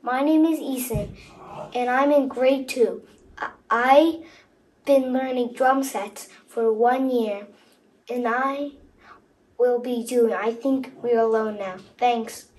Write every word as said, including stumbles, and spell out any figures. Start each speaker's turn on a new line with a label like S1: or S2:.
S1: My name is Ethan, and I'm in grade two. I- I've been learning drum sets for one year, and I will be doing I Think We're Alone now. Thanks.